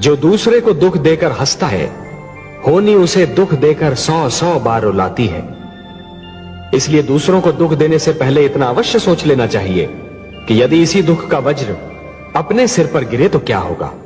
जो दूसरे को दुख देकर हंसता है, होनी उसे दुख देकर 100 बार रुलाती है। इसलिए दूसरों को दुख देने से पहले इतना अवश्य सोच लेना चाहिए कि यदि इसी दुख का वज्र अपने सिर पर गिरे तो क्या होगा।